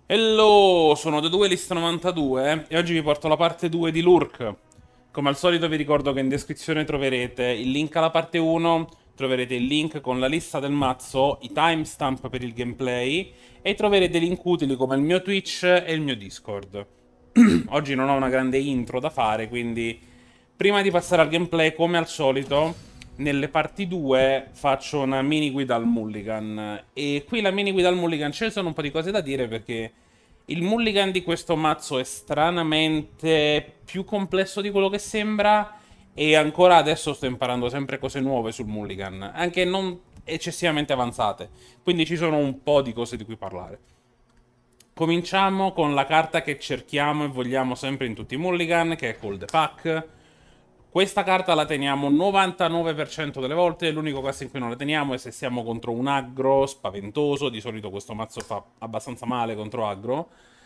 Hello, sono The Duelist 92 e oggi vi porto la parte 2 di Lurk. Come al solito vi ricordo che in descrizione troverete il link alla parte 1, troverete il link con la lista del mazzo, i timestamp per il gameplay e troverete link utili come il mio Twitch e il mio Discord. Oggi non ho una grande intro da fare, quindi prima di passare al gameplay, come al solito, nelle parti 2 faccio una mini guida al Mulligan. E qui la mini guida al Mulligan ce ne sono un po' di cose da dire perché il Mulligan di questo mazzo è stranamente più complesso di quello che sembra e ancora adesso sto imparando sempre cose nuove sul Mulligan, anche non eccessivamente avanzate. Quindi ci sono un po' di cose di cui parlare. Cominciamo con la carta che cerchiamo e vogliamo sempre in tutti i Mulligan, che è Call the Pack. Questa carta la teniamo 99% delle volte, l'unico caso in cui non la teniamo è se siamo contro un aggro spaventoso, di solito questo mazzo fa abbastanza male contro aggro.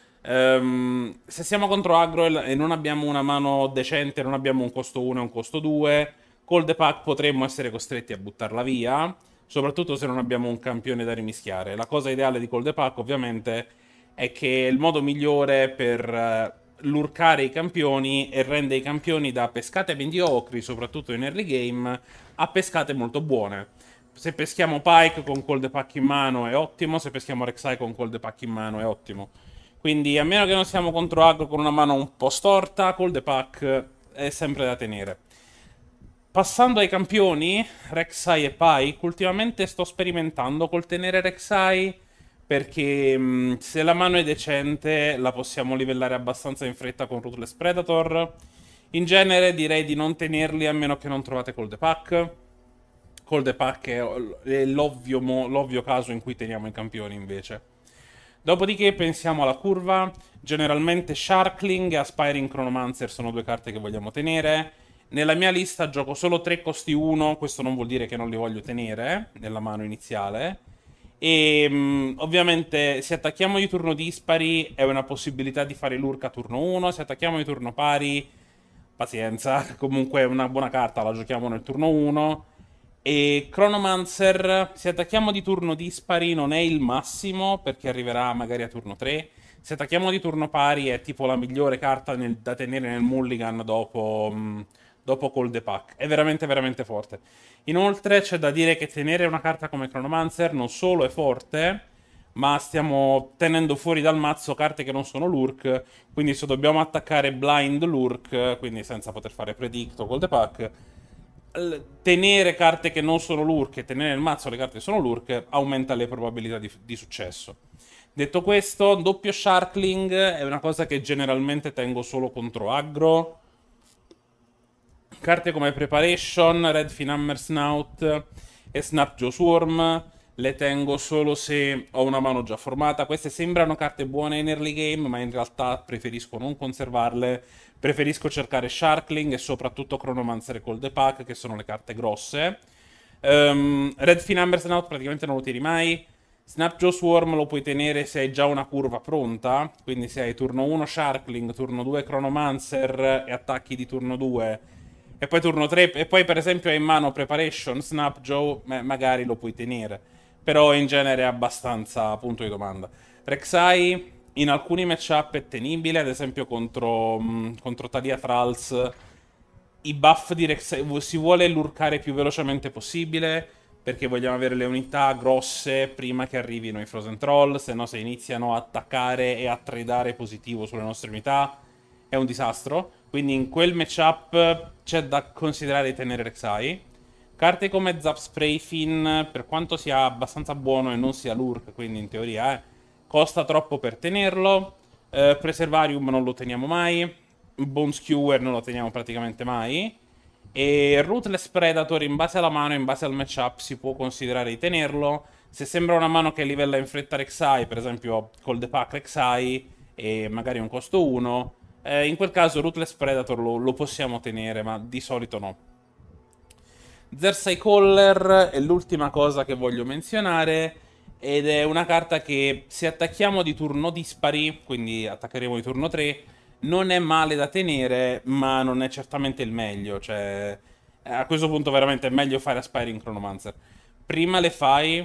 Se siamo contro aggro e non abbiamo una mano decente, non abbiamo un costo 1 e un costo 2, Call the Pack potremmo essere costretti a buttarla via, soprattutto se non abbiamo un campione da rimischiare. La cosa ideale di Call the Pack ovviamente è che il modo migliore per lurkare i campioni e rende i campioni da pescate mediocri, soprattutto in early game, a pescate molto buone. Se peschiamo Pike con Call the Pack in mano è ottimo, se peschiamo Rek'Sai con Call the Pack in mano è ottimo. Quindi a meno che non siamo contro aggro con una mano un po' storta, Call the Pack è sempre da tenere. Passando ai campioni, Rek'Sai e Pike, ultimamente sto sperimentando col tenere Rek'Sai perché se la mano è decente la possiamo livellare abbastanza in fretta con Ruthless Predator. In genere direi di non tenerli a meno che non trovate Call the Pack. Call the Pack è l'ovvio caso in cui teniamo i campioni invece. Dopodiché pensiamo alla curva. Generalmente Sharkling e Aspiring Chronomancer sono due carte che vogliamo tenere. Nella mia lista gioco solo 3 costi 1, questo non vuol dire che non li voglio tenere nella mano iniziale. E ovviamente se attacchiamo di turno dispari è una possibilità di fare l'urca turno 1, se attacchiamo di turno pari, pazienza, comunque è una buona carta, la giochiamo nel turno 1. E Chronomancer, se attacchiamo di turno dispari non è il massimo perché arriverà magari a turno 3. Se attacchiamo di turno pari è tipo la migliore carta da tenere nel Mulligan dopo Call the Pack. È veramente veramente forte. Inoltre c'è da dire che tenere una carta come Chronomancer non solo è forte, ma stiamo tenendo fuori dal mazzo carte che non sono Lurk, quindi se dobbiamo attaccare blind Lurk, quindi senza poter fare Predict o Call the Pack, tenere carte che non sono Lurk e tenere nel mazzo le carte che sono Lurk aumenta le probabilità di successo. Detto questo, doppio Sharkling è una cosa che generalmente tengo solo contro aggro. Carte come Preparation, Redfin Hammer Snout e Snapjaw Swarm le tengo solo se ho una mano già formata. Queste sembrano carte buone in early game, ma in realtà preferisco non conservarle. Preferisco cercare Sharkling e soprattutto Chronomancer e Call the Pack, che sono le carte grosse. Redfin Hammer Snout praticamente non lo tiri mai. Snapjaw Swarm lo puoi tenere se hai già una curva pronta, quindi se hai turno 1 Sharkling, turno 2 Chronomancer e attacchi di turno 2 e poi turno 3 e poi per esempio hai in mano Preparation, Snapjaw, magari lo puoi tenere, però in genere è abbastanza punto di domanda. Rek'Sai in alcuni matchup è tenibile, ad esempio contro Talia Thralls i buff di Rek'Sai si vuole lurkare più velocemente possibile perché vogliamo avere le unità grosse prima che arrivino i Frozen Troll, se no se iniziano a attaccare e a tradare positivo sulle nostre unità è un disastro. Quindi in quel matchup c'è da considerare di tenere Rek'Sai. Carte come Zap Sprayfin, per quanto sia abbastanza buono e non sia lurk, quindi in teoria costa troppo per tenerlo. Preservarium non lo teniamo mai. Bone Skewer non lo teniamo praticamente mai. E Ruthless Predator in base alla mano, in base al matchup, si può considerare di tenerlo. Se sembra una mano che livella in fretta Rek'Sai, per esempio Call the Pack Rek'Sai e magari un costo 1, in quel caso Ruthless Predator lo possiamo tenere, ma di solito no. Zersai Caller è l'ultima cosa che voglio menzionare ed è una carta che se attacchiamo di turno dispari, quindi attaccheremo di turno 3, non è male da tenere, ma non è certamente il meglio, cioè a questo punto veramente è meglio fare Aspiring Chronomancer. Prima le fai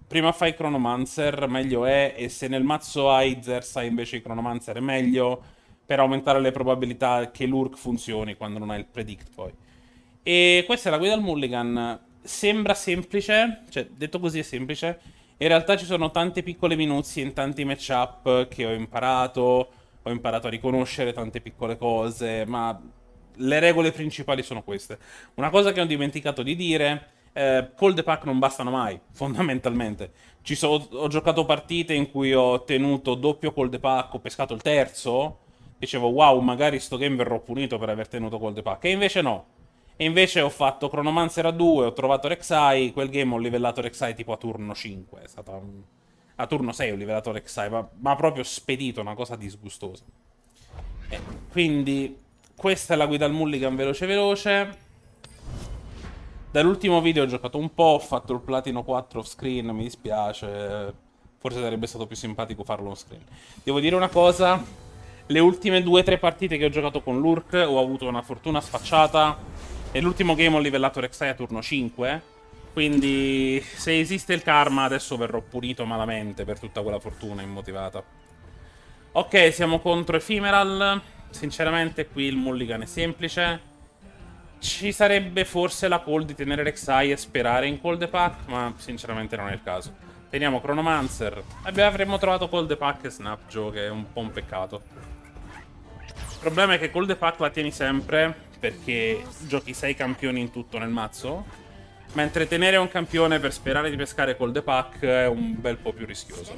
prima fai Chronomancer, meglio è, e se nel mazzo hai Xersa invece di Chronomancer è meglio, per aumentare le probabilità che l'Urk funzioni quando non hai il Predict poi. E questa è la guida al Mulligan. Sembra semplice, cioè detto così è semplice, in realtà ci sono tante piccole minuzie in tanti matchup che ho imparato a riconoscere tante piccole cose, ma le regole principali sono queste. Una cosa che ho dimenticato di dire, call the pack non bastano mai, fondamentalmente. Ho giocato partite in cui ho tenuto doppio call the pack, ho pescato il terzo, dicevo wow, magari sto game verrò punito per aver tenuto call the pack, e invece no. E invece ho fatto Chronomancer a 2, ho trovato Rek'Sai, quel game ho livellato Rek'Sai tipo a turno 5, è stata a turno 6 ho livellato Rek'Sai, ma proprio spedito, una cosa disgustosa. Quindi questa è la guida al Mulligan veloce veloce. Dall'ultimo video ho giocato un po', ho fatto il Platino 4 off screen, mi dispiace, forse sarebbe stato più simpatico farlo on screen. Devo dire una cosa, le ultime 2-3 partite che ho giocato con l'Urk ho avuto una fortuna sfacciata. E l'ultimo game ho livellato Rek'Sai a turno 5. Quindi se esiste il karma adesso verrò punito malamente per tutta quella fortuna immotivata. Ok, siamo contro Ephemeral. Sinceramente qui il mulligan è semplice. Ci sarebbe forse la call di tenere Rek'Sai e sperare in Call the Pack, ma sinceramente non è il caso. Teniamo Chronomancer. Avremmo trovato Call the Pack e Snapjo, che è un po' un peccato. Il problema è che Call the Pack la tieni sempre perché giochi 6 campioni in tutto nel mazzo, mentre tenere un campione per sperare di pescare Call the Pack è un bel po' più rischioso.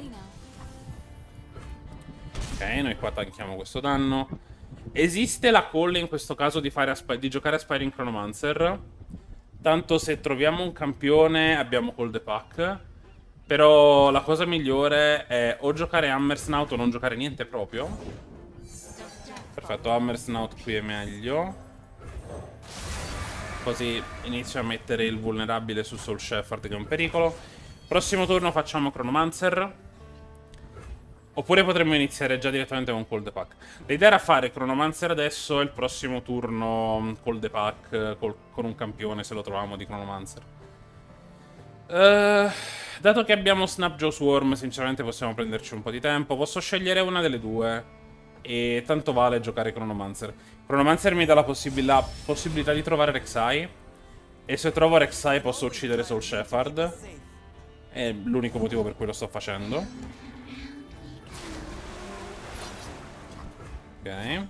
Ok, noi qua tanchiamo questo danno. Esiste la call in questo caso di giocare a Aspiring Chronomancer. Tanto se troviamo un campione abbiamo Call the Pack. Però la cosa migliore è o giocare Hammersnout o non giocare niente proprio. Perfetto, Hammersnout qui è meglio. Così inizio a mettere il vulnerabile su Soul Shepherd, che è un pericolo. Prossimo turno facciamo Chronomancer. Oppure potremmo iniziare già direttamente con Call the Pack. L'idea era fare Chronomancer adesso e il prossimo turno Call the Pack con un campione, se lo troviamo, di Chronomancer. Dato che abbiamo Snapjo Swarm, sinceramente possiamo prenderci un po' di tempo. Posso scegliere una delle due. E tanto vale giocare Chronomancer. Chronomancer mi dà la possibilità di trovare Rek'Sai. E se trovo Rek'Sai posso uccidere Soul Shepherd. È l'unico motivo per cui lo sto facendo. Ok.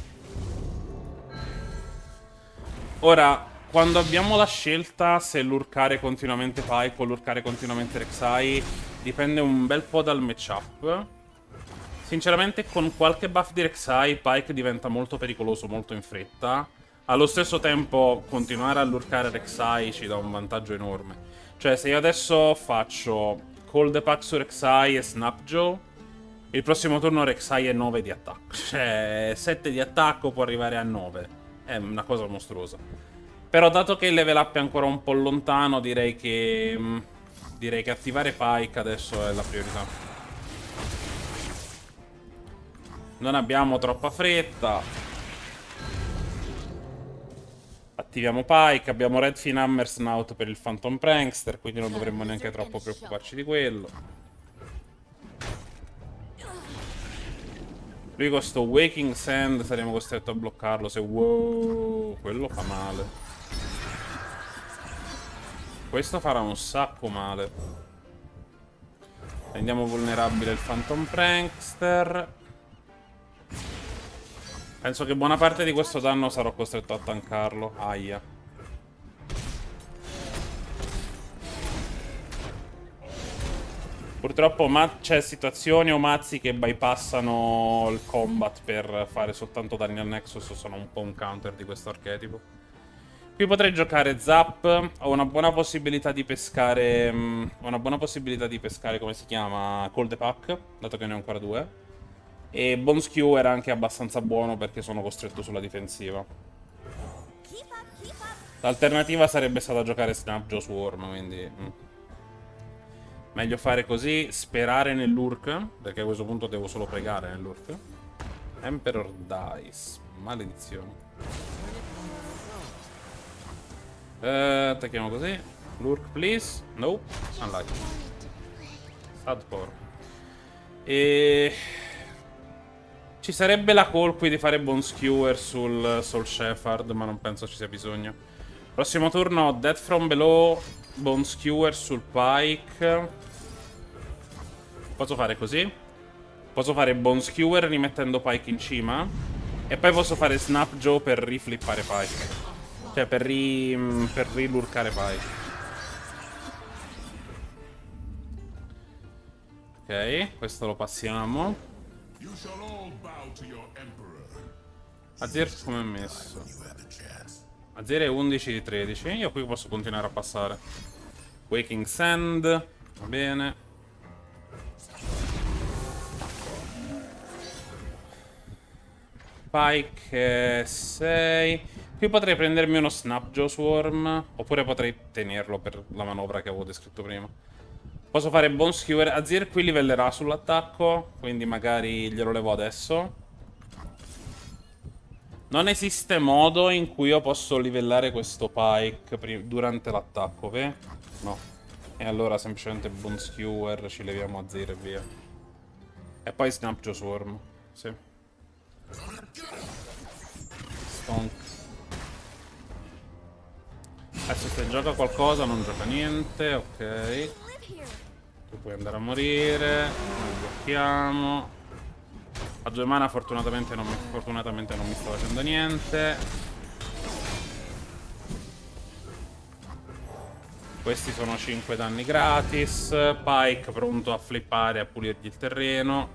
Ora, quando abbiamo la scelta se lurkare continuamente Pyke o lurkare continuamente Rek'Sai, dipende un bel po' dal matchup. Sinceramente, con qualche buff di Rek'Sai, Pyke diventa molto pericoloso molto in fretta. Allo stesso tempo, continuare a lurkare Rek'Sai ci dà un vantaggio enorme. Cioè, se io adesso faccio Call the Pack su Rek'Sai e Snapjo, il prossimo turno Rek'Sai è 9 di attacco. Cioè, 7 di attacco può arrivare a 9. È una cosa mostruosa. Però, dato che il level up è ancora un po' lontano, direi che attivare Pyke adesso è la priorità. Non abbiamo troppa fretta. Attiviamo Pyke. Abbiamo Redfin Hammersnout per il Phantom Prankster, quindi non dovremmo neanche troppo preoccuparci di quello. Lui con sto Waking Sand saremo costretti a bloccarlo se... Wow, quello fa male. Questo farà un sacco male. Rendiamo vulnerabile il Phantom Prankster. Penso che buona parte di questo danno sarò costretto a tankarlo. Aia. Purtroppo c'è situazioni o mazzi che bypassano il combat per fare soltanto danni al Nexus. Sono un po' un counter di questo archetipo. Qui potrei giocare Zap. Ho una buona possibilità di pescare... come si chiama? Call the Pack, dato che ne ho ancora 2. E Bone Skew era anche abbastanza buono perché sono costretto sulla difensiva. L'alternativa sarebbe stata giocare Snapjo Swarm, quindi... Meglio fare così, sperare nell'Urk, perché a questo punto devo solo pregare nell'Urk. Emperor Dice, maledizione. Attacchiamo così. Lurk, please. Nope, unlucky. Hardcore. E... ci sarebbe la call qui di fare Bone Skewer sul Soul Shepherd, ma non penso ci sia bisogno. Prossimo turno, Death from Below, Bone Skewer sul Pike. Posso fare così? Posso fare Bone Skewer rimettendo Pike in cima. E poi posso fare Snap Joe per riflippare Pike. Cioè per rilurcare Pike. Ok, questo lo passiamo. Azir come è messo? Azir è 11 di 13. Io qui posso continuare a passare. Waking Sand. Va bene. Pike 6. Qui potrei prendermi uno Snap Joe Swarm. Oppure potrei tenerlo per la manovra che avevo descritto prima. Posso fare Bone Skewer. Azir qui livellerà sull'attacco, quindi magari glielo levo adesso. Non esiste modo in cui io posso livellare questo Pike durante l'attacco, ve? No. E allora semplicemente Bone Skewer, ci leviamo Azir e via. E poi Snap Joe Swarm. Sì. Stonk. Adesso se gioca qualcosa non gioca niente, ok. Tu puoi andare a morire. Noi blocchiamo. A 2 mana fortunatamente non mi sta facendo niente. Questi sono 5 danni gratis. Pike pronto a flippare, a pulirgli il terreno.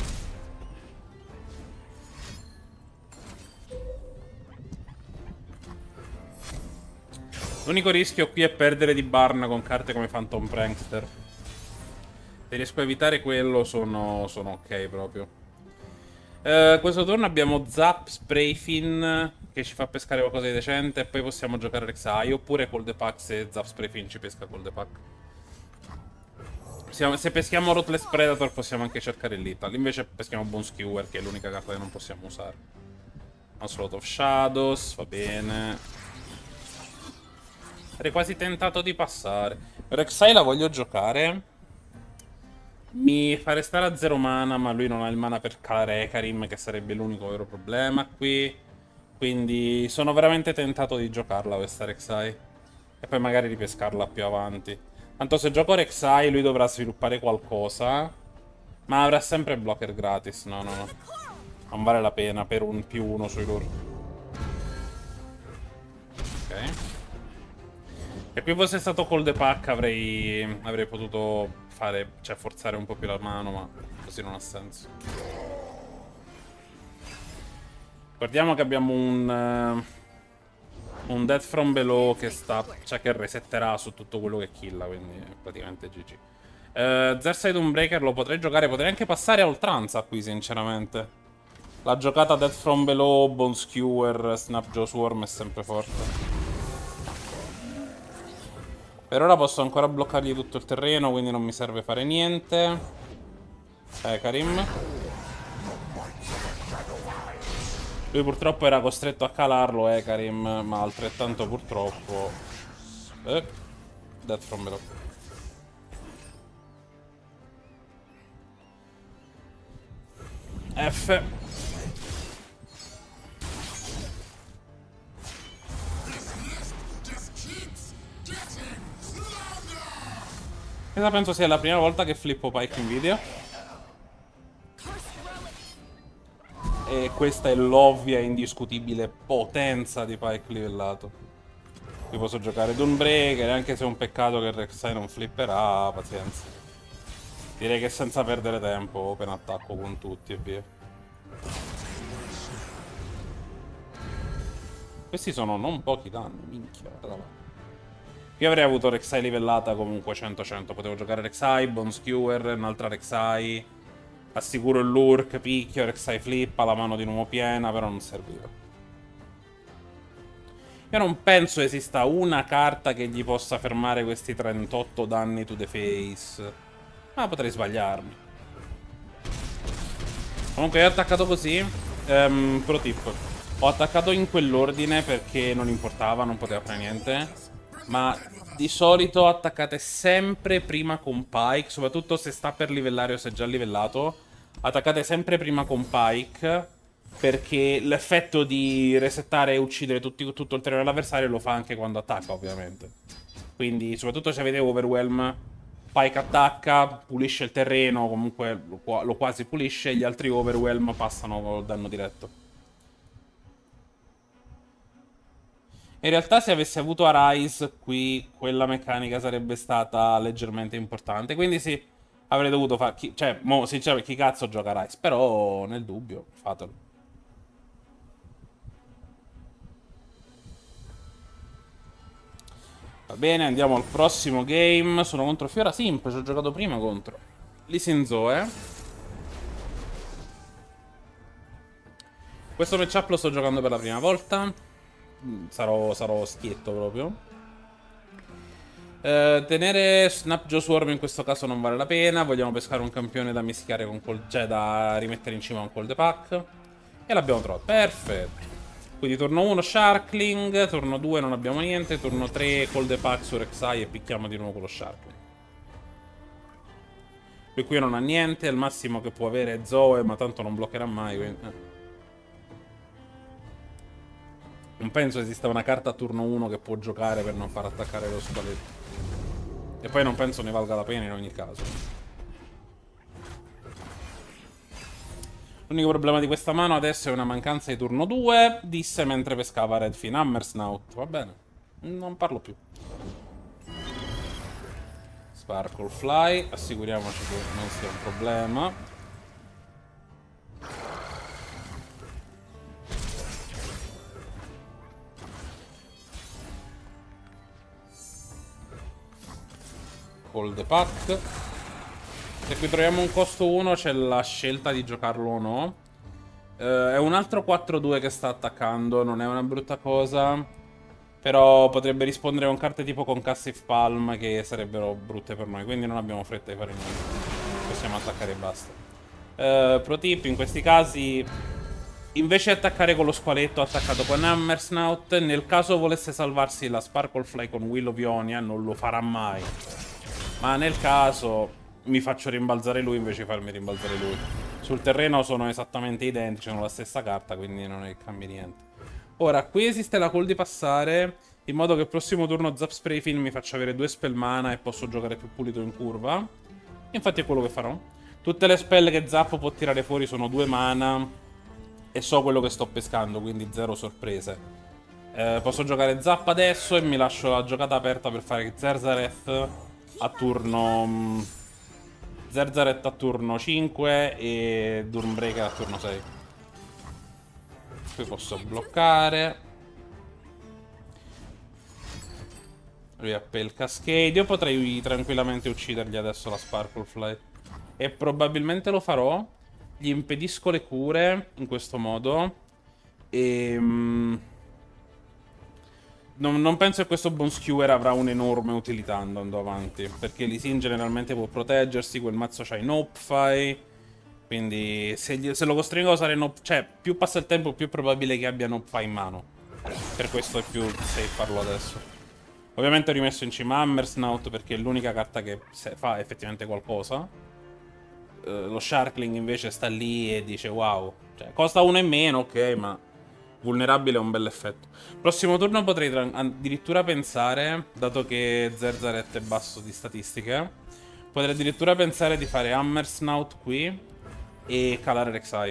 L'unico rischio qui è perdere di Barna con carte come Phantom Prankster. Se riesco a evitare quello sono ok proprio. Questo turno abbiamo Zap Sprayfin che ci fa pescare qualcosa di decente. E poi possiamo giocare Rek'Sai oppure Cold Pack se Zap Sprayfin ci pesca Cold Pack. Se peschiamo Ruthless Predator possiamo anche cercare Lethal. Invece peschiamo Bone Skewer, che è l'unica carta che non possiamo usare. Onslaught of Shadows, va bene. Ero quasi tentato di passare. Rek'Sai la voglio giocare. Mi fa restare a 0 mana, ma lui non ha il mana per calare Hecarim, che sarebbe l'unico vero problema qui. Quindi sono veramente tentato di giocarla questa Rek'Sai. E poi magari ripescarla più avanti. Tanto se gioco Rek'Sai lui dovrà sviluppare qualcosa. Ma avrà sempre blocker gratis. No. Non vale la pena per un +1 sui loro. Ok. Se qui fosse stato Cold Pack avrei potuto fare, cioè forzare un po' più la mano, ma così non ha senso. Guardiamo che abbiamo un Death from Below che cioè che resetterà su tutto quello che killa, quindi è praticamente GG. Zerside Unbreaker lo potrei giocare, potrei anche passare a oltranza qui, sinceramente. La giocata Death from Below, Bone Skewer, Snap Joe Swarm è sempre forte. Per ora posso ancora bloccargli tutto il terreno, quindi non mi serve fare niente. Hecarim. Lui purtroppo era costretto a calarlo, Hecarim, ma altrettanto purtroppo... Death from Below. F. Questa penso sia la prima volta che flippo Pike in video. E questa è l'ovvia e indiscutibile potenza di Pike livellato. Qui posso giocare Dawnbreaker, anche se è un peccato che Rek'Sai non flipperà, pazienza. Direi che senza perdere tempo, open attacco con tutti e via. Questi sono non pochi danni, minchia, guarda là. Io avrei avuto Rek'Sai livellata comunque 100-100. Potevo giocare Rek'Sai, Bone Skewer, un'altra Rek'Sai. Assicuro il lurk, picchio, Rek'Sai flippa, la mano di nuovo piena, però non serviva. Io non penso esista una carta che gli possa fermare questi 38 danni to the face. Ma potrei sbagliarmi. Comunque io ho attaccato così. Pro tip. Ho attaccato in quell'ordine perché non importava, non poteva fare niente. ma di solito attaccate sempre prima con Pike, soprattutto se sta per livellare o se è già livellato. Attaccate sempre prima con Pike, perché l'effetto di resettare e uccidere tutto il terreno dell'avversario lo fa anche quando attacca, ovviamente. Quindi, soprattutto se avete Overwhelm, Pike attacca, pulisce il terreno, comunque lo quasi pulisce, gli altri Overwhelm passano col danno diretto. In realtà se avessi avuto Arise qui, quella meccanica sarebbe stata leggermente importante. Quindi sì, avrei dovuto fare... Cioè, mo, sinceramente, chi cazzo gioca Arise? Però, nel dubbio, fatelo. Va bene, andiamo al prossimo game. Sono contro Fiora Simp, ci ho giocato prima contro Lee Sin-Zoe. Questo matchup lo sto giocando per la prima volta. Sarò schietto proprio. Tenere Snapjaw Swarm in questo caso non vale la pena. Vogliamo pescare un campione da mischiare con cioè da rimettere in cima con Cold Pack. E l'abbiamo trovato. Perfetto. Quindi turno 1 Sharkling, turno 2 non abbiamo niente, turno 3 Cold Pack su Rek'Sai e picchiamo di nuovo con lo Sharkling. Lui qui non ha niente, al massimo che può avere è Zoe, ma tanto non bloccherà mai, quindi... Non penso esista una carta a turno 1 che può giocare per non far attaccare lo squaletto. E poi non penso ne valga la pena in ogni caso. L'unico problema di questa mano adesso è una mancanza di turno 2. Disse mentre pescava Redfin Hammersnout. Va bene. Non parlo più. Sparkle Fly. Assicuriamoci che non sia un problema. Cold Pack. Se qui troviamo un costo 1 c'è la scelta di giocarlo o no. È un altro 4-2 che sta attaccando, non è una brutta cosa. Però potrebbe rispondere con carte tipo Concussive Palm che sarebbero brutte per noi, quindi non abbiamo fretta di fare niente. Possiamo attaccare e basta. Pro tip, in questi casi, invece di attaccare con lo squaletto attaccato con Hammersnout, nel caso volesse salvarsi la Sparklefly con Will of Ionia, non lo farà mai. Ma nel caso mi faccio rimbalzare lui invece di farmi rimbalzare lui. Sul terreno sono esattamente identici, hanno la stessa carta, quindi non è che cambi niente. Ora, qui esiste la call di passare, in modo che il prossimo turno Zap Sprayfin mi faccia avere 2 spell mana e posso giocare più pulito in curva. Infatti è quello che farò. Tutte le spell che Zap può tirare fuori sono 2 mana e so quello che sto pescando, quindi 0 sorprese. Posso giocare Zap adesso e mi lascio la giocata aperta per fare Zerzareth a turno... Zerzareth a turno 5 e Durmbreaker a turno 6. Qui posso bloccare. Lui ha Pale Cascade. Io potrei tranquillamente uccidergli adesso la Sparklefly. E probabilmente lo farò. Gli impedisco le cure in questo modo. E... Non penso che questo Bone Skewer avrà un'enorme utilità andando avanti. Perché Lee Sin generalmente può proteggersi. Quel mazzo c'ha i Nopefy. Quindi se lo costringo a usare Nopefy... Cioè, più passa il tempo, più è probabile che abbia Nopefy in mano. Per questo è più safe farlo adesso. Ovviamente ho rimesso in cima Hammersnout perché è l'unica carta che fa effettivamente qualcosa. Lo Sharkling invece sta lì e dice wow. Cioè, costa 1 in meno, ok, ma... vulnerabile è un bel effetto. Prossimo turno potrei addirittura pensare, dato che Zerzareth è basso di statistiche, potrei addirittura pensare di fare Hammersnout qui e calare Rek'Sai.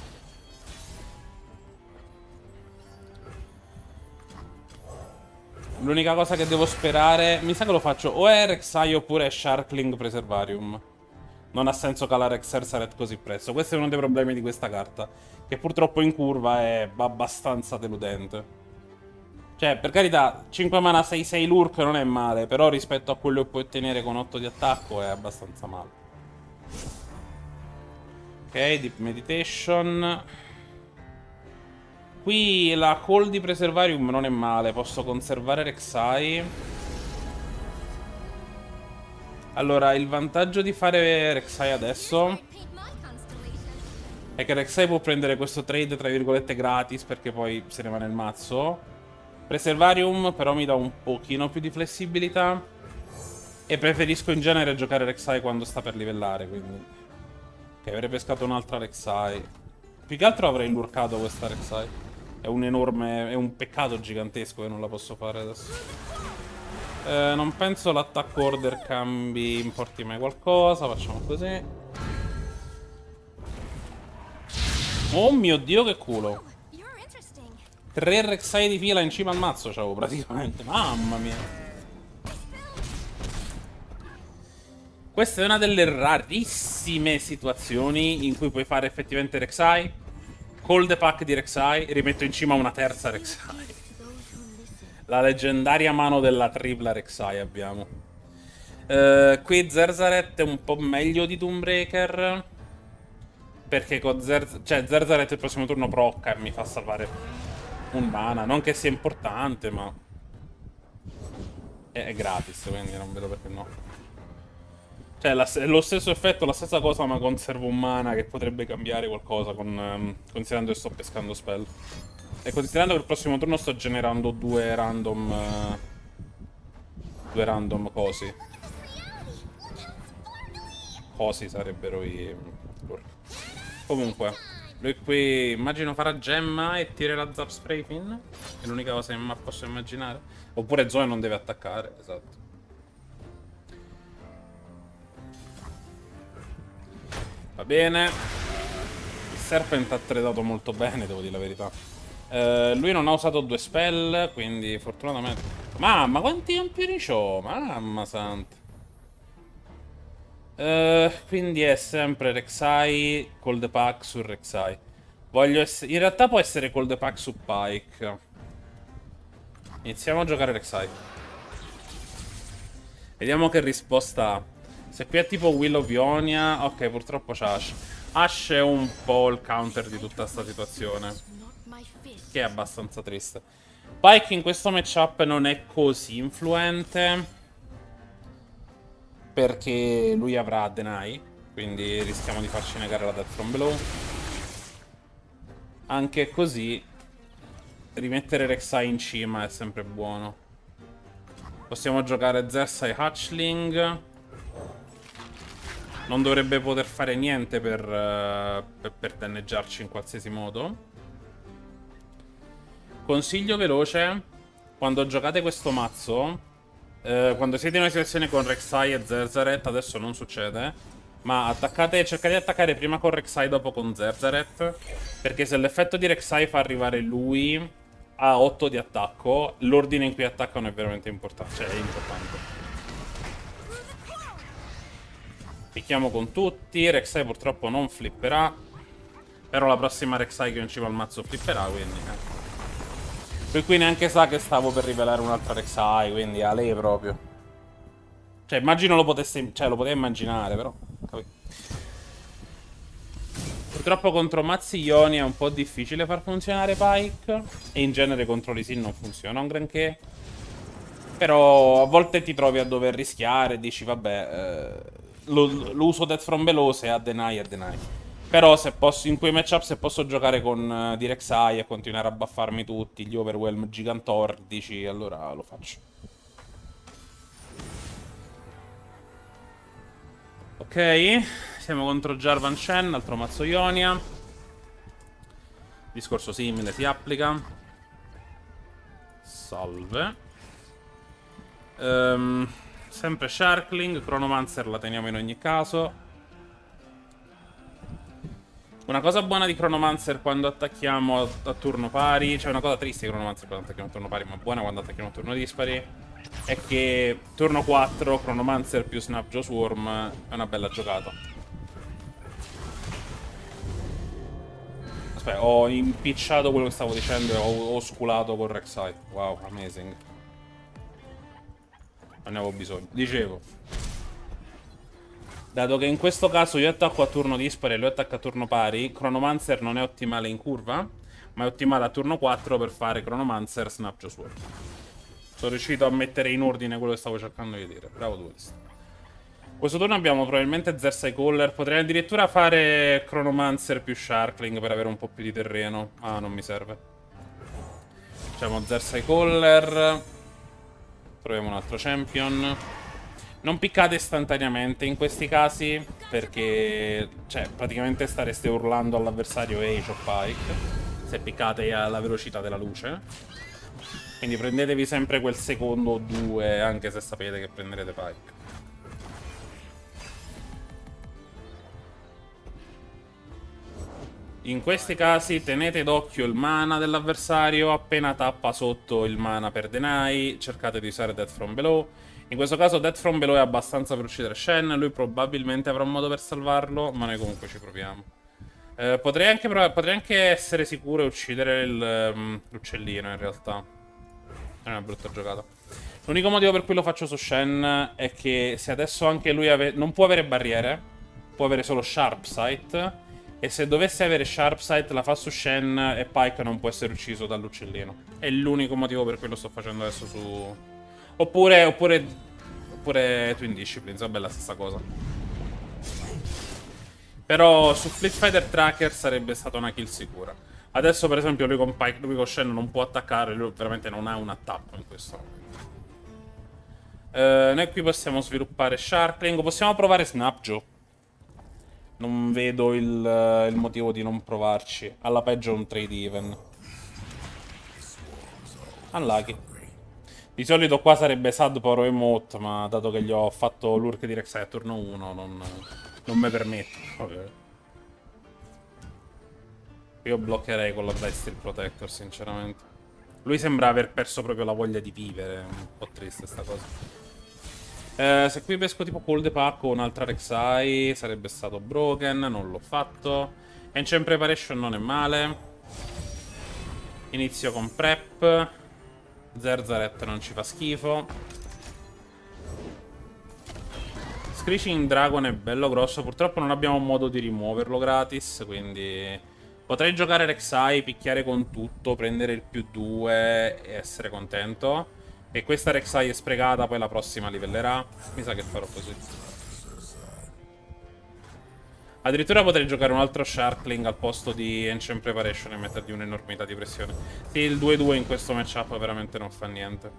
L'unica cosa che devo sperare, mi sa che lo faccio o è Rek'Sai oppure è Sharkling Preservarium. Non ha senso calare Zerzareth così presto. Questo è uno dei problemi di questa carta, che purtroppo in curva è abbastanza deludente. Cioè, per carità, 5 mana 6-6 Lurk non è male, però rispetto a quello che puoi ottenere con 8 di attacco è abbastanza male. Ok, Deep Meditation. Qui la call di Preservarium non è male, posso conservare Rek'Sai. Allora, il vantaggio di fare Rek'Sai adesso è che Rek'Sai può prendere questo trade, tra virgolette, gratis, perché poi se ne va nel mazzo. Preservarium però mi dà un pochino più di flessibilità. E preferisco in genere giocare Rek'Sai quando sta per livellare, quindi... Ok, avrei pescato un'altra Rek'Sai. Più che altro avrei lurcato questa Rek'Sai. È un enorme... è un peccato gigantesco che non la posso fare adesso. Non penso l'attack order cambi, importi mai qualcosa. Facciamo così. Oh mio Dio, che culo. 3 Rek'Sai di fila in cima al mazzo c'avevo praticamente. Mamma mia. Questa è una delle rarissime situazioni in cui puoi fare effettivamente Rek'Sai. Call the pack di Rek'Sai. Rimetto in cima una terza Rek'Sai. La leggendaria mano della tripla Rek'Sai abbiamo. Qui Zerzaret è un po' meglio di Doombreaker. Perché con Zerzaret il prossimo turno procca e mi fa salvare un mana. Non che sia importante, ma è gratis, quindi non vedo perché no. Cioè, è lo stesso effetto, la stessa cosa, ma conservo un mana che potrebbe cambiare qualcosa considerando che sto pescando spell. E considerando che il prossimo turno sto generando due random cosi. Cosi sarebbero i... Comunque, lui qui immagino farà gemma e tirerà Zap Spray Fin. È l'unica cosa che posso immaginare. Oppure Zoe non deve attaccare, esatto. Va bene. Il Serpent ha tradato molto bene, devo dire la verità. Lui non ha usato 2 spell, quindi fortunatamente... Mamma, quanti campioni c'ho? Mamma santa. Quindi è sempre Rek'Sai, Cold Pack su Rek'Sai. Voglio essere... In realtà può essere Cold Pack su Pyke. Iniziamo a giocare Rek'Sai. Vediamo che risposta ha. Se qui è tipo Will of Ionia... Ok, purtroppo c'è Ashe. Ashe è un po' il counter di tutta sta situazione, che è abbastanza triste. Pyke in questo matchup non è così influente, perché lui avrà Deny, quindi rischiamo di farci negare la Death from Below. Anche così rimettere Rek'Sai in cima è sempre buono. Possiamo giocare Zersai Hatchling. Non dovrebbe poter fare niente per danneggiarci in qualsiasi modo. Consiglio veloce: quando giocate questo mazzo, quando siete in una situazione con Rek'Sai e Zerzaret, adesso non succede, ma cercate di attaccare prima con Rek'Sai, dopo con Zerzaret, perché se l'effetto di Rek'Sai fa arrivare lui a 8 di attacco, l'ordine in cui attaccano è veramente importante. Cioè, è importante. Picchiamo con tutti. Rek'Sai purtroppo non flipperà, però la prossima Rek'Sai che non ci va al mazzo flipperà, quindi per cui neanche sa che stavo per rivelare un'altra Rek'Sai, quindi a lei proprio. Cioè, immagino lo potesse... Cioè, lo poteva immaginare, però... Capito? Purtroppo contro mazzi Ioni è un po' difficile far funzionare Pyke, e in genere contro Lisin non funziona un granché. Però a volte ti trovi a dover rischiare e dici, vabbè, lo uso Death from Below, se ha Deny, Però se posso, in quei matchup, se posso giocare con Rek'Sai e continuare a buffarmi tutti, gli overwhelm gigantordici, allora lo faccio. Ok, siamo contro Jarvan Shen, altro mazzo Ionia. Discorso simile si applica. Salve. Sempre Sharkling, Chronomancer la teniamo in ogni caso. Una cosa buona di Chronomancer quando attacchiamo a turno pari, cioè una cosa triste di Chronomancer quando attacchiamo a turno pari, ma buona quando attacchiamo a turno dispari, è che turno 4 Chronomancer più Snapjaw Swarm è una bella giocata. Aspetta, ho impicciato quello che stavo dicendo e ho sculato con Rek'Sai. Wow, amazing. Non ne avevo bisogno. Dicevo, dato che in questo caso io attacco a turno dispari e lui attacca a turno pari, Chronomancer non è ottimale in curva, ma è ottimale a turno 4 per fare Chronomancer Snapjaw Sword. Sono riuscito a mettere in ordine quello che stavo cercando di dire. Bravo Duelist. Questo turno abbiamo probabilmente Zersai Caller. Potrei addirittura fare Chronomancer più Sharkling per avere un po' più di terreno. Ah, non mi serve. Facciamo Zersei Caller. Troviamo un altro champion. Non piccate istantaneamente in questi casi, perché, cioè, praticamente stareste urlando all'avversario Age o Pike se piccate alla velocità della luce. Quindi prendetevi sempre quel secondo o due, anche se sapete che prenderete Pike. In questi casi tenete d'occhio il mana dell'avversario. Appena tappa sotto il mana per deny, cercate di usare Death from Below. In questo caso Death from Below è abbastanza per uccidere Shen. Lui probabilmente avrà un modo per salvarlo, ma noi comunque ci proviamo. Potrei anche essere sicuro e uccidere l'uccellino, in realtà. È una brutta giocata. L'unico motivo per cui lo faccio su Shen è che se adesso anche lui non può avere barriere, può avere solo Sharp Sight. E se dovesse avere Sharp Sight la fa su Shen e Pike non può essere ucciso dall'uccellino. È l'unico motivo per cui lo sto facendo adesso su... Oppure Twin Disciplines, vabbè, la stessa cosa. Però su Fleet Fighter Tracker sarebbe stata una kill sicura. Adesso per esempio lui con Pike, lui con Shen non può attaccare, lui veramente non ha un attacco in questo momento. Noi qui possiamo sviluppare Sharpling, possiamo provare Snapjo. Non vedo il motivo di non provarci. Alla peggio un trade even. Unlucky. Di solito qua sarebbe Sad Poro Emote, ma dato che gli ho fatto l'Urk di Rek'Sai a turno 1, non mi permetto. Okay. Io bloccherei con la Bright Steel Protector, sinceramente. Lui sembra aver perso proprio la voglia di vivere. Un po' triste sta cosa. Se qui pesco tipo Cold Pack o un'altra Rek'Sai sarebbe stato broken, non l'ho fatto. Ancient Preparation non è male. Inizio con Prep. Zerzaret non ci fa schifo. Screeching Dragon è bello grosso. Purtroppo non abbiamo un modo di rimuoverlo gratis, quindi potrei giocare Rek'Sai, picchiare con tutto, prendere il +2 e essere contento. E questa Rek'Sai è sprecata, poi la prossima livellerà. Mi sa che farò così. Addirittura potrei giocare un altro Sharkling al posto di Ancient Preparation e mettergli un'enormità di pressione. Sì, il 2-2 in questo matchup veramente non fa niente.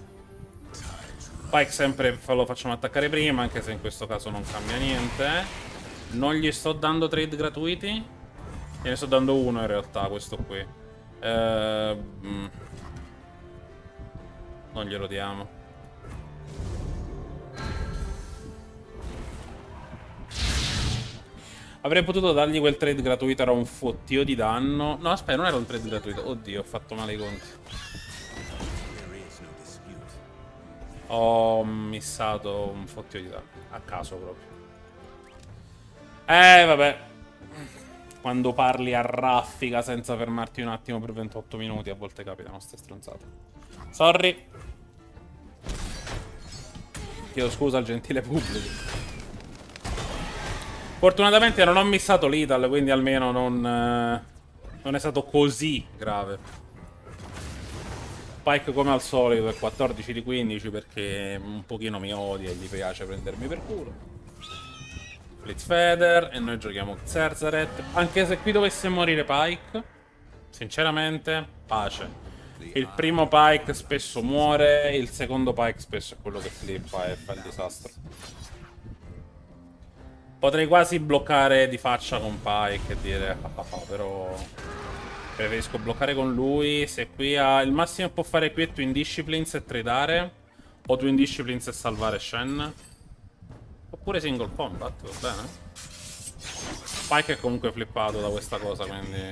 Pike sempre lo facciamo attaccare prima, anche se in questo caso non cambia niente. Non gli sto dando trade gratuiti. Gliene sto dando uno in realtà, questo qui. Non glielo diamo. Avrei potuto dargli quel trade gratuito, era un fottio di danno. No, aspetta, non era un trade gratuito. Oddio, ho fatto male i conti. Ho missato un fottio di danno. A caso proprio. Vabbè. Quando parli a raffica senza fermarti un attimo per 28 minuti, a volte capitano ste stronzate. Sorry. Chiedo scusa al gentile pubblico. Fortunatamente non ho missato l'Ital, quindi almeno non è stato così grave. Pike come al solito è 14 di 15 perché un pochino mi odia e gli piace prendermi per culo. Blitzfeather e noi giochiamo Zerzaret. Anche se qui dovesse morire Pike, sinceramente, pace. Il primo Pike spesso muore, il secondo Pike spesso è quello che flippa e fa il disastro. Potrei quasi bloccare di faccia con Pike e dire però preferisco bloccare con lui. Se qui ha il massimo che può fare qui è Twin Disciplines e tradare, o Twin Disciplines e salvare Shen, oppure single combat, va bene. Pike è comunque flippato da questa cosa, quindi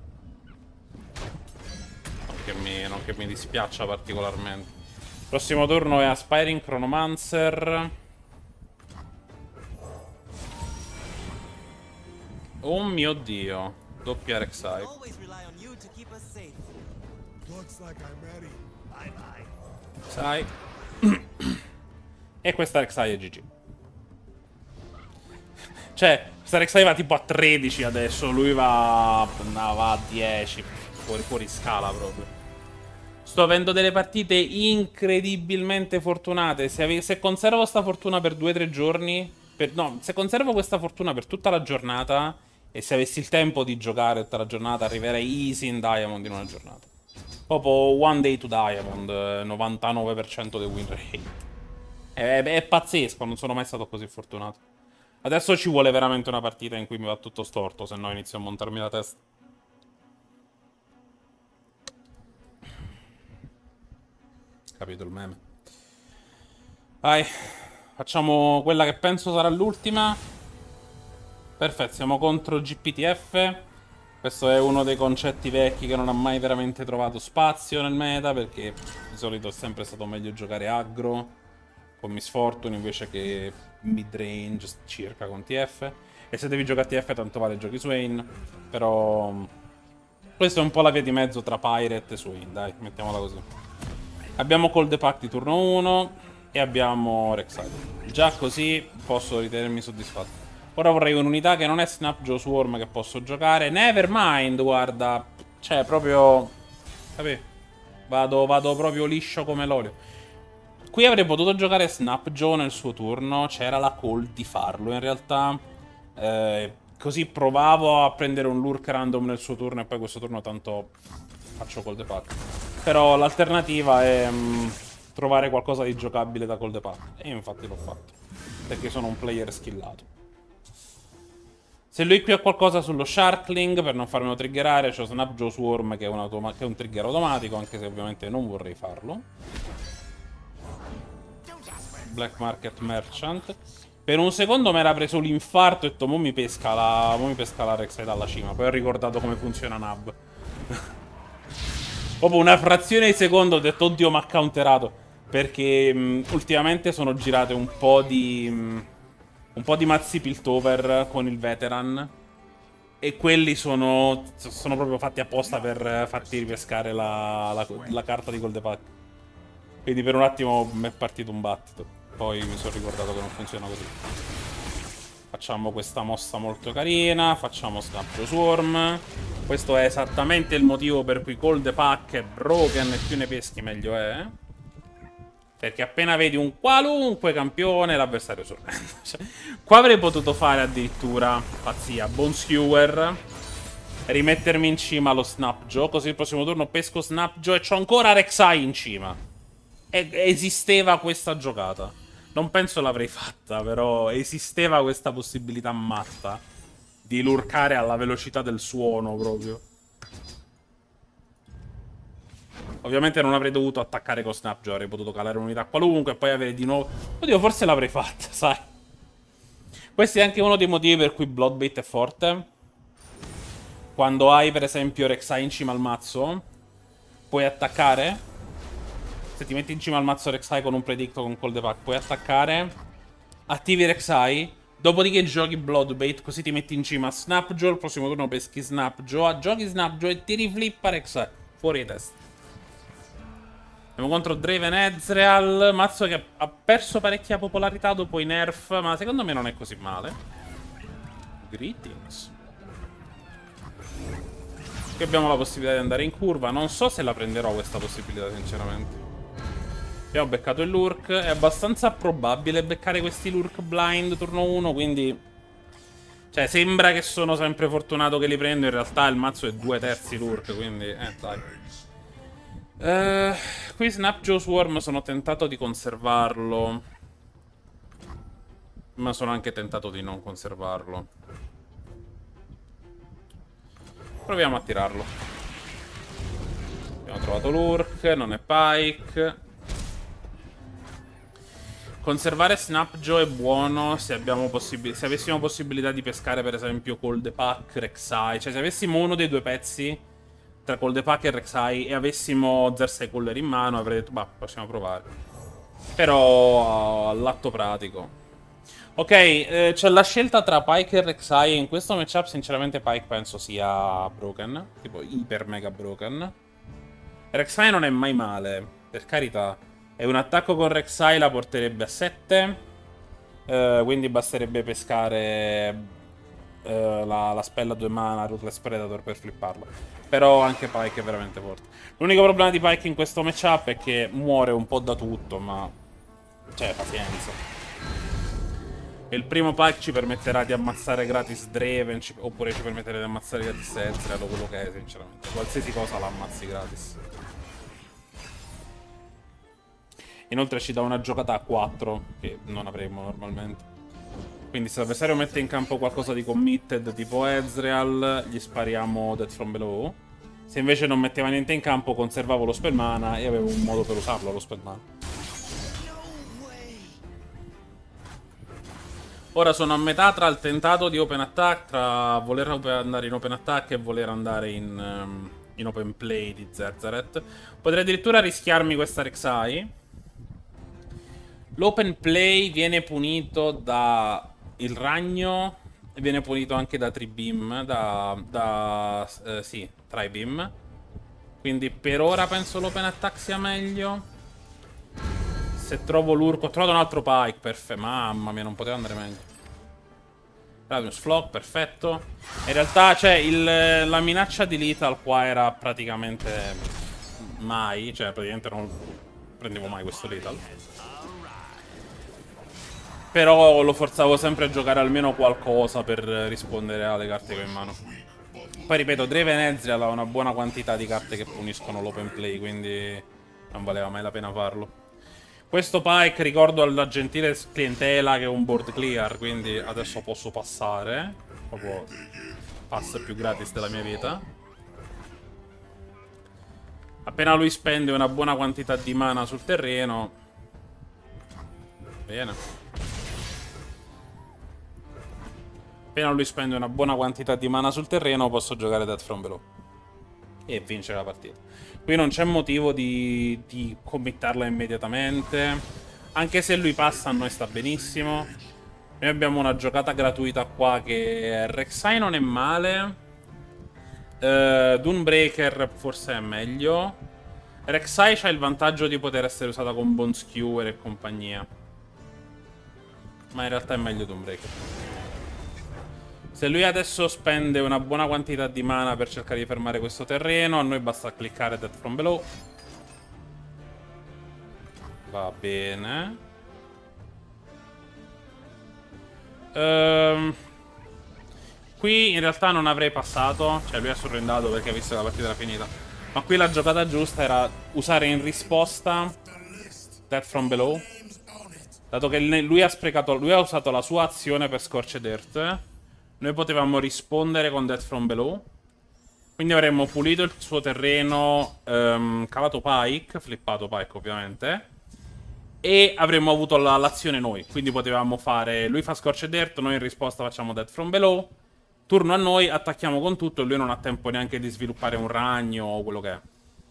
non che mi dispiaccia particolarmente. Prossimo turno è Aspiring Chronomancer. Oh mio dio, doppia Rek'Sai. Sai. E questa Rek'Sai è GG. Cioè, questa Rek'Sai va tipo a 13 adesso, lui va a 10, fuori scala proprio. Sto avendo delle partite incredibilmente fortunate. Se conservo sta fortuna per 2-3 giorni, no, se conservo questa fortuna per tutta la giornata, e se avessi il tempo di giocare tutta la giornata, arriverei easy in Diamond in una giornata. Proprio One Day to Diamond, 99% del win rate. È pazzesco, non sono mai stato così fortunato. Adesso ci vuole veramente una partita in cui mi va tutto storto, se no inizio a montarmi la testa. Capito il meme? Vai, facciamo quella che penso sarà l'ultima. Perfetto, siamo contro GPTF. Questo è uno dei concetti vecchi che non ha mai veramente trovato spazio nel meta, perché di solito è sempre stato meglio giocare aggro con Miss Fortune invece che mid-range circa con TF. E se devi giocare TF tanto vale giochi Swain. Però questa è un po' la via di mezzo tra Pirate e Swain, dai, mettiamola così. Abbiamo Call the Pact di turno 1 e abbiamo Rek'Sai. Già così posso ritenermi soddisfatto. Ora vorrei un'unità che non è Snapjaw Swarm che posso giocare. Nevermind, guarda. Cioè, proprio... Capì? Vado proprio liscio come l'olio. Qui avrei potuto giocare Snapjaw nel suo turno. C'era la call di farlo, in realtà. Così provavo a prendere un lurk random nel suo turno e poi questo turno tanto faccio Call the Pact. Però l'alternativa è trovare qualcosa di giocabile da Call the Pact. E infatti l'ho fatto. Perché sono un player skillato. Se lui qui ha qualcosa sullo Sharkling, per non farmelo triggerare, c'ho Snapjaw Swarm che è un trigger automatico, anche se ovviamente non vorrei farlo. Black Market Merchant. Per un secondo mi era preso l'infarto e ho detto, mo mi pesca la Rek'Sai dalla cima. Poi ho ricordato come funziona Nab. Proprio una frazione di secondo ho detto, oddio, mi ha counterato. Perché ultimamente sono girate un po' di mazzi Piltover con il Veteran. E quelli sono proprio fatti apposta per farti ripescare la carta di Call the Pact. Quindi per un attimo mi è partito un battito. Poi mi sono ricordato che non funziona così. Facciamo questa mossa molto carina. Facciamo Snapjaw Swarm. Questo è esattamente il motivo per cui Call the Pact è broken e più ne peschi meglio è. Perché appena vedi un qualunque campione, l'avversario sorprende. Cioè, qua avrei potuto fare addirittura, pazzia, Bone Skewer, rimettermi in cima lo Snapjaw, così il prossimo turno pesco Snapjaw e c'ho ancora Rek'Sai in cima. Esisteva questa giocata. Non penso l'avrei fatta, però esisteva questa possibilità matta di lurkare alla velocità del suono proprio. Ovviamente non avrei dovuto attaccare con Snapjaw, avrei potuto calare un'unità qualunque e poi avere di nuovo... Oddio, forse l'avrei fatta, sai. Questo è anche uno dei motivi per cui Bloodbait è forte. Quando hai, per esempio, Rek'Sai in cima al mazzo, puoi attaccare. Se ti metti in cima al mazzo Rek'Sai con un predicto con Call the Pact, puoi attaccare, attivi Rek'Sai, dopodiché giochi Bloodbait, così ti metti in cima a Snapjaw, il prossimo turno peschi Snapjaw, giochi Snapjaw e ti riflippa Rek'Sai. Fuori di testa. Andiamo contro Draven Ezreal, mazzo che ha perso parecchia popolarità dopo i nerf, ma secondo me non è così male. Greetings. Qui abbiamo la possibilità di andare in curva, non so se la prenderò questa possibilità sinceramente. Abbiamo beccato il lurk, è abbastanza probabile beccare questi lurk blind turno 1, quindi... Cioè, sembra che sono sempre fortunato che li prendo, in realtà il mazzo è 2/3 lurk, quindi... dai. Qui Snapjaw Swarm sono tentato di conservarlo. Ma sono anche tentato di non conservarlo. Proviamo a tirarlo. Abbiamo trovato lurk, non è Pike. Conservare Snapjaw è buono se avessimo possibilità di pescare per esempio Call the Pact, Rek'Sai. Cioè se avessimo uno dei due pezzi tra Call the Pact e Rek'Sai e avessimo Xerxes Caller in mano, avrei detto, bah, possiamo provare. Però all'atto pratico. Ok, c'è la scelta tra Pike e Rek'Sai. In questo matchup sinceramente Pike penso sia broken. Tipo iper mega broken. Rek'Sai non è mai male, per carità. E un attacco con Rek'Sai la porterebbe a 7. Quindi basterebbe pescare la spell a 2 mana, Ruthless Predator, per flipparla. Però anche Pike è veramente forte. L'unico problema di Pike in questo matchup è che muore un po' da tutto, ma... Cioè, pazienza. Il primo pack ci permetterà di ammazzare gratis Draven, oppure ci permetterà di ammazzare gratis Ezreal o quello che è, sinceramente. Qualsiasi cosa la ammazzi gratis. Inoltre ci dà una giocata a 4, che non avremmo normalmente. Quindi se l'avversario mette in campo qualcosa di committed tipo Ezreal, gli spariamo Death from Below. Se invece non metteva niente in campo, conservavo lo spell mana e avevo un modo per usarlo lo spell mana. Ora sono a metà tra il tentato di open attack, tra voler andare in open attack e voler andare in open play di Zerzaret. Potrei addirittura rischiarmi questa Rek'Sai. L'open play viene punito da il ragno e viene punito anche da Tribeam, sì, Tribeam. Quindi per ora penso l'open attack sia meglio. Se trovo l'urco, ho trovato un altro pike, perfetto. Mamma mia, non poteva andare meglio. Radius Flock, perfetto. In realtà, cioè, la minaccia di Lethal qua era praticamente mai. Cioè, praticamente non prendevo mai questo Lethal. Però lo forzavo sempre a giocare almeno qualcosa per rispondere alle carte che ho in mano. Poi ripeto, Draven Ezreal ha una buona quantità di carte che puniscono l'open play, quindi non valeva mai la pena farlo. Questo Pike ricordo alla gentile clientela che è un board clear, quindi adesso posso passare. Proprio pass più gratis della mia vita. Appena lui spende una buona quantità di mana sul terreno. Bene. Appena lui spende una buona quantità di mana sul terreno, posso giocare Death from Below e vincere la partita. Qui non c'è motivo di committarla immediatamente. Anche se lui passa, a noi sta benissimo. Noi abbiamo una giocata gratuita qua che Rek'Sai non è male. Dawnbreaker forse è meglio. Rek'Sai ha il vantaggio di poter essere usata con Bone Skewer e compagnia. Ma in realtà è meglio Dawnbreaker. Se lui adesso spende una buona quantità di mana per cercare di fermare questo terreno, a noi basta cliccare Death from Below. Va bene. Qui in realtà non avrei passato. Cioè lui ha surrendato perché ha visto che la partita era finita. Ma qui la giocata giusta era usare in risposta Death from Below. Dato che lui ha usato la sua azione per Scorched Earth, noi potevamo rispondere con Death from Below. Quindi avremmo pulito il suo terreno, cavato Pike, flippato Pike ovviamente, e avremmo avuto l'azione noi. Quindi potevamo fare, lui fa Scorched Earth, noi in risposta facciamo Death from Below. Turno a noi, attacchiamo con tutto e lui non ha tempo neanche di sviluppare un ragno o quello che è.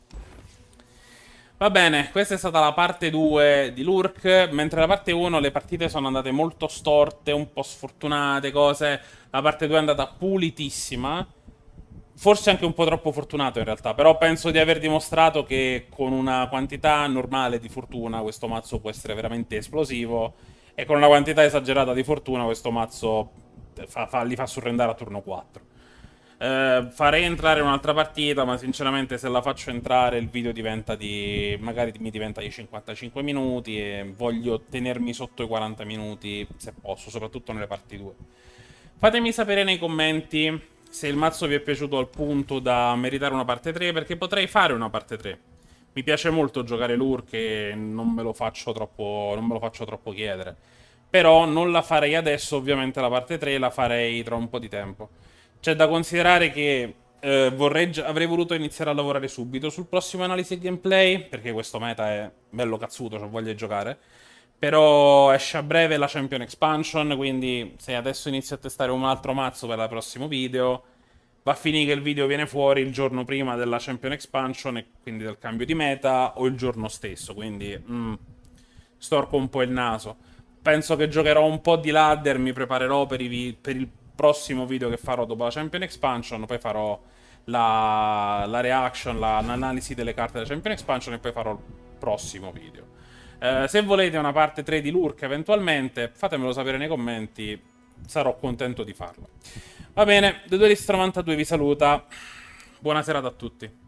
Va bene, questa è stata la parte 2 di Lurk, mentre la parte 1 le partite sono andate molto storte, un po' sfortunate, cose. La parte 2 è andata pulitissima, forse anche un po' troppo fortunato in realtà, però penso di aver dimostrato che con una quantità normale di fortuna questo mazzo può essere veramente esplosivo, e con una quantità esagerata di fortuna questo mazzo li fa surrendare a turno 4. Farei entrare un'altra partita, ma sinceramente se la faccio entrare il video diventa magari mi diventa di 55 minuti e voglio tenermi sotto i 40 minuti se posso, soprattutto nelle parti 2. Fatemi sapere nei commenti se il mazzo vi è piaciuto al punto da meritare una parte 3, perché potrei fare una parte 3. Mi piace molto giocare Lurk e non me lo faccio troppo chiedere. Però non la farei adesso, ovviamente la parte 3 la farei tra un po' di tempo. C'è da considerare che avrei voluto iniziare a lavorare subito sul prossimo analisi e gameplay, perché questo meta è bello cazzuto, cioè voglio giocare. Però esce a breve la Champion Expansion, quindi se adesso inizio a testare un altro mazzo per il prossimo video, va a finire che il video viene fuori il giorno prima della Champion Expansion e quindi del cambio di meta, o il giorno stesso, quindi storco un po' il naso. Penso che giocherò un po' di ladder, mi preparerò per il prossimo video che farò dopo la Champion Expansion, poi farò la reaction, l'analisi delle carte della Champion Expansion e poi farò il prossimo video. Se volete una parte 3 di Lurk eventualmente, fatemelo sapere nei commenti, sarò contento di farlo. Va bene, The Duelist 92 vi saluta, buona serata a tutti.